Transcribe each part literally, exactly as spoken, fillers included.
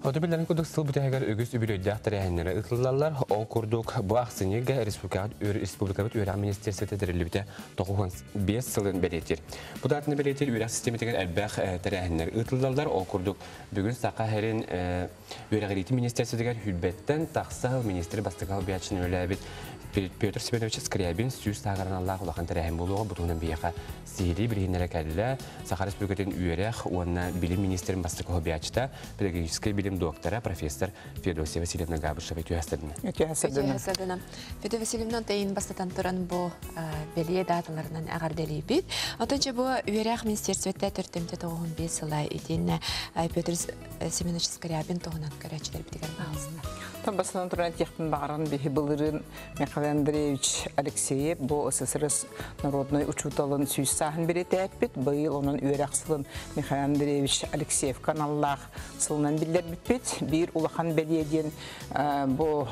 Otobüslerin kuduk sıl bütüheger ögüs übülöydüğü tarihine ıtlılarlar o kurduk bu aksiniga Respublikabat Üyrak Ministersiyeti terilli bite dokuz beş sılın belirtir. Bu da adını belirtir Üyrak sistemi teker elbaq tarihine ıtlılarlar o kurduk bugün Sakaher'in Üyrak Eliti Ministersiyeti hübbetten taqsa Ministeri Bastıqal Biyaçın öyle bir Pyotr Semenovich Skriabin süs tağaran Allah ulaqan tarihim buluğa butuğunun biyaqa sihiri bilginlere kədilər Sakha Respublikatın Üyrak ona Bilim Ministerin Bastıqal Biyaçta pedagogический bilim doktora, professor Fedosiya Vasilyevna Gabышева tüyəstədinə. Tüyəstədinə. Fedosiya Vasilyevna təyin bastıdan turan bu beliye datalarından əğər deliyibid. Ondanca bu Üyrak Ministersiyetdə törtümdə toğun beş sılay edin Pyotr Semenovich Skriabin toğunan görəçilər bidigər bağlısında. Там басынан туран тектин багырын бихи былырын Михаил Андреевич Алексеев бу СССР народной учуталын сүйс сахын беретеппит. Быйыл onun Üyrak сылын Михаил Андреевич Алексеев каналлах сылынан биллер битпит. Бир улахан белиеден бу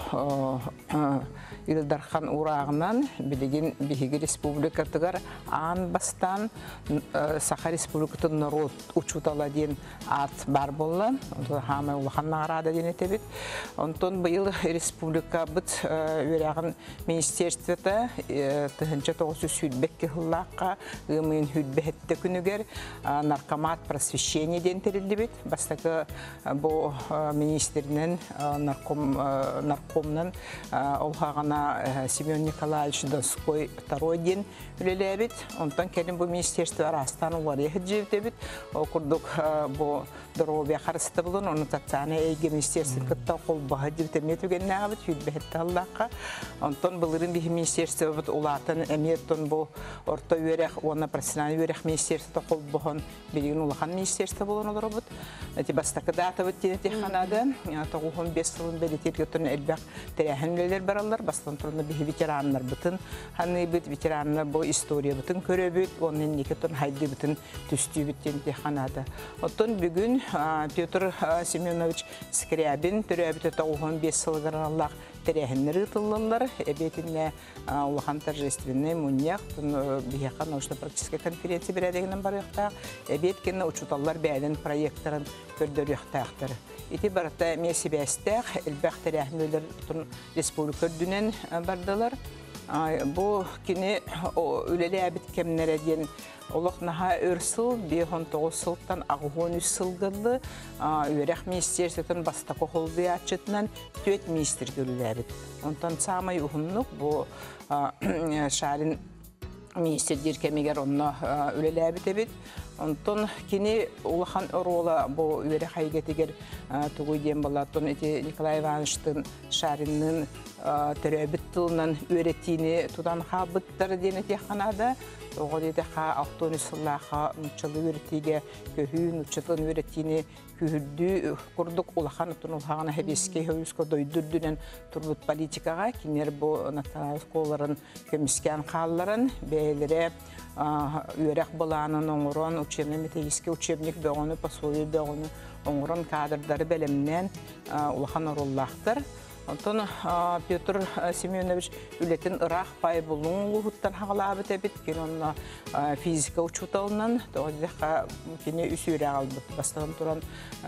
Илдархан урагынан билеген бихиги республикатыгар ан бастан Саха Республикатын народ учутала ден ат бар боллан. Хама улахан награда денетебит. Онтон быйыл республика бит Üyrag'ın министерствота тыгынча тогуз жүз хүлбекке хыллакка ымын хүлбехетте күнүгер наркомат просвещение ден терилди бит. Бастакы бу министринен нарком наркомнан олхагана Семен Николаевич Донской второй ден үлелебит. Онтан келин бу министерство арастан улар ехиджевде бит. Окурдук бу здоровье харысты булун, оны татсаны эйге министерство кытта кол багы теметүгеннәгә бит хүлбехетте Аллахка. Онтон былырын бихи министерство бит улатын эмиеттон бу орта Üyrag, оны профессиональ Üyrag министерство кол богон билген улахан министерство булун олар бит. Эти бастакы дата бит теханада тогуз беш сылын белетер өтөн элбак терәһенлелер баралар. Бастан турында бихи ветераннар битин, ханы бит ветераннар бу история битин көрөбүт, онун никетон хайды битин түстү битен теханада. Оттон бүгүн Pyotr Semenovich Skriabin төрөбүт тогуз беш сылгар Аллах терәһеннәре тыллалар. Эбетинне улахан торжественный муньяк бихака научно-практическая конференция берәдегеннән бар якта. Эбеткенне учуталлар бәйлен проектларын көрдөр яктактыр. Ити барата месибәстәх элбәх терәһеннәләр тун республика дүнен бардылар. Бу кини үлеле бит кемнәре дигән Олық наха өрсіл, бейхон тоғыз сылттан ағуғын үс сылғылы Üyrag министерсетін баста қоқылды атчытынан төт министр көрілі. Онтан самай ұғынлық бұл шарын министр деркемегер онына үлелі әбіт әбіт. Онтан кені ұлыған ұруыла бұл Üyrag айгетігер тұғый дем болатын Николай Ивановичтың шарынның төрәбіт тылынан өретіні тұдан қабыттар дені текханада. Оғыл еді қа ақтон үсіллаға ұнчылы өретіге көхін ұчытын өретіні күйірді құрдық ұлақан ұтын ұлғағына әбеске өйіскі дойдүрдінен тұрбыт политикаға кенер бұл националist қоларын көміскен қалыларын бәйлері Üyrag боланын оңырын учебный методический учебник бәғыны, пособие бәғыны оңырын кадрдары бәлемнен ұлақан ұрыллақтыр. Онтон Pyotr Semenovich үлетін Irak пай болуын ұлғыттан хағалабы тәбет, кен онына физика учуталынан, тоғыдеқа кене үс Üyrag албыт. Бастығын тұран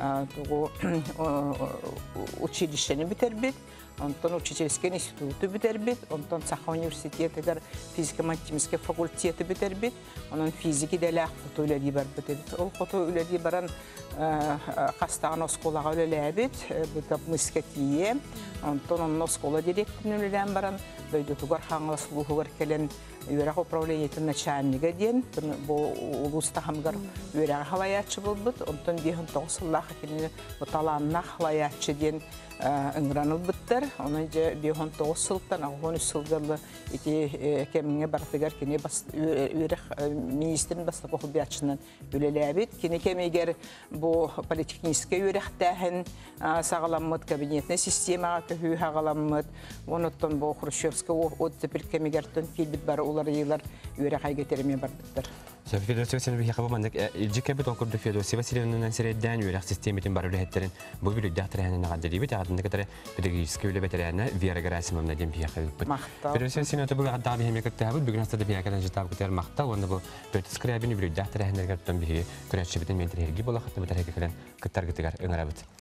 училищені бітербет, онтон учительский институты бітербет, онтон Саха университетігер физика-математический факультеті бітербет, онын физики дәлі құты үләді бар бітебет. Ол құты үләді баран қастаған осколаға үләлі әбет, бұтап мұскетие, онтон onun oskola direktöründen baran böyle tugar hangas luğur kelen Üyrag upravleniyetin начальника ден bu ulusta hamgar Üyrag halayatçı bulbut ondan diğin toğsıllah kene bu talanna halayatçı den ıngranıl bittir onunca diğin toğsıltan ağın sılgalı iki kemine bartıgar kene Üyrag ministerin basta qoğubiyatçından ülelebit kene kemeger bu politikniske Üyrag'tahin sağlammat kabinetine sistemaga köhü hağalammat onuttan bu Khrushchevski ottepil kemegerten kilbit bar ular yıllar Üyrag'a getirmeye bardıktır. Fedosiya Vasilyevna bihi mandak ilcikebit okurdu Fedosiya Vasilyevna'nın sereden Üyrag sistemitin barı ületlerin bu bölüde tarihinin adalibet adında kadar pedagogический ülü veterana Vera Gerasimovna den bihi kabit. Fedosiya Vasilyevna bu adda bihi mekattabı bugün hasta da bihi kadan jitab kutar maqta onda bu Pyotr Skriabin bölüde tarihinin kadar bihi kurashçıbitin mentir hergi bola xatı bitar hekelen kıttar gıtıgar önerabit.